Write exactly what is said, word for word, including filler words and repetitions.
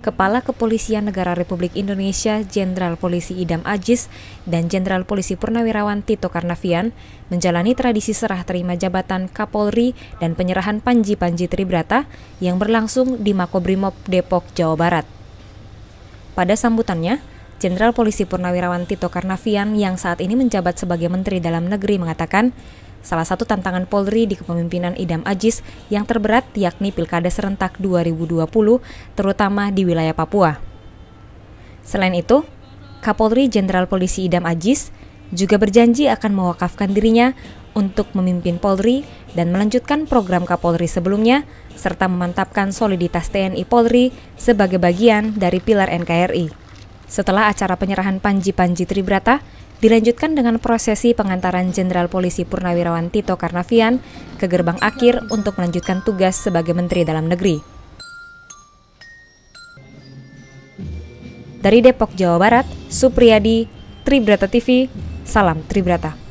Kepala Kepolisian Negara Republik Indonesia Jenderal Polisi Idam Aziz dan Jenderal Polisi Purnawirawan Tito Karnavian menjalani tradisi serah terima jabatan Kapolri dan penyerahan Panji-Panji Tribrata yang berlangsung di Makobrimob Depok, Jawa Barat. Pada sambutannya, Jenderal Polisi Purnawirawan Tito Karnavian yang saat ini menjabat sebagai Menteri Dalam Negeri mengatakan, salah satu tantangan Polri di kepemimpinan Idam Aziz yang terberat yakni Pilkada Serentak dua ribu dua puluh, terutama di wilayah Papua. Selain itu, Kapolri Jenderal Polisi Idam Aziz juga berjanji akan mewakafkan dirinya untuk memimpin Polri dan melanjutkan program Kapolri sebelumnya, serta memantapkan soliditas T N I Polri sebagai bagian dari pilar N K R I. Setelah acara penyerahan Panji-Panji Tribrata, dilanjutkan dengan prosesi pengantaran Jenderal Polisi Purnawirawan Tito Karnavian ke gerbang akhir untuk melanjutkan tugas sebagai Menteri Dalam Negeri. Dari Depok, Jawa Barat, Supriyadi, Tribrata T V, salam Tribrata.